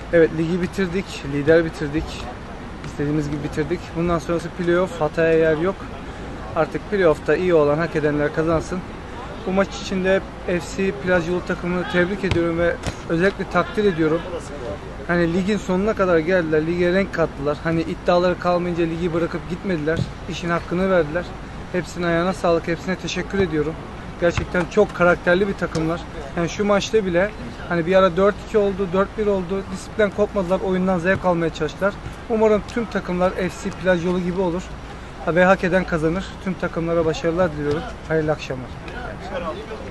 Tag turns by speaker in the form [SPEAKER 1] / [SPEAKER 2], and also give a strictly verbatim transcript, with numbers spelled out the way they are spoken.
[SPEAKER 1] Evet, ligi bitirdik, lider bitirdik. İstediğimiz gibi bitirdik. Bundan sonrası playoff, hataya yer yok. Artık playoff'ta iyi olan, hak edenler kazansın. Bu maç içinde F C Plaj Yolu takımını tebrik ediyorum ve özellikle takdir ediyorum. Hani ligin sonuna kadar geldiler, lige renk kattılar. Hani iddiaları kalmayınca ligi bırakıp gitmediler. İşin hakkını verdiler. Hepsinin ayağına sağlık, hepsine teşekkür ediyorum. Gerçekten çok karakterli bir takımlar. Yani şu maçta bile hani bir ara dört iki oldu, dört bir oldu. Disiplin kopmadılar, oyundan zevk almaya çalıştılar. Umarım tüm takımlar F C Plaj Yolu gibi olur. Ve hak eden kazanır. Tüm takımlara başarılar diliyorum. Hayırlı akşamlar.